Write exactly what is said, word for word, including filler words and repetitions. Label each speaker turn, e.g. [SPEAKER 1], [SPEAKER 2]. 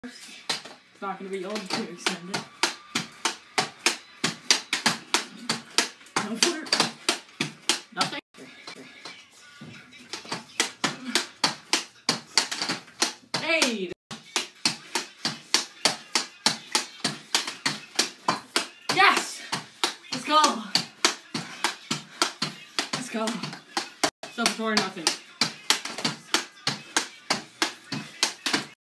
[SPEAKER 1] It's not going to be old too extended. No flirt. Nothing. Hey! Yes! Let's go! Let's go. So before nothing.